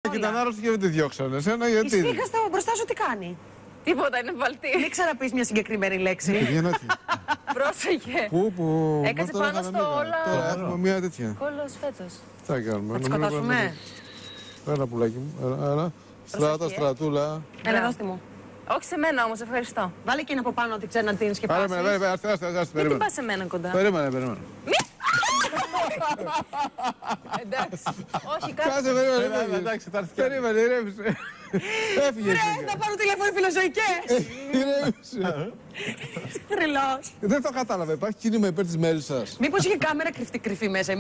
και ήταν άρρωστη και δεν τη διώξανε. Εσένα γιατί. Η σφίγγα μπροστά σου τι κάνει? Τίποτα, είναι βαλτή. Μην ξαναπείς μια συγκεκριμένη λέξη. Πρόσεχε. Πού. Έκατσε πάνω στο όλα. Τώρα έχουμε μια τέτοια. Κόλλος φέτος. Τι θα κάνουμε. Να τη σκοτώσουμε. Έλα πουλάκι μου. Έλα. Στράτα, στρατούλα. Έλα, δώστε μου. Όχι σε μένα όμως, ευχαριστώ. Βάλε και είναι από πάνω ότι ξέρει να την σκεπάσεις. Δεν την πας σε μένα κοντά. Περίμενε. Εντάξει. Όχι, κάτσε. Κάτσε, περίμενε. Εντάξει, θα έρθει. Περίμενε, ηρέμησε. Έφυγε. Θα πάρω τηλέφωνο φιλοζωικές. Ηρέμησε. Τρελός. Δεν το κατάλαβε. Υπάρχει κίνημα υπέρ της Μέλισσας. Μήπως είχε κάμερα κρυφή μέσα.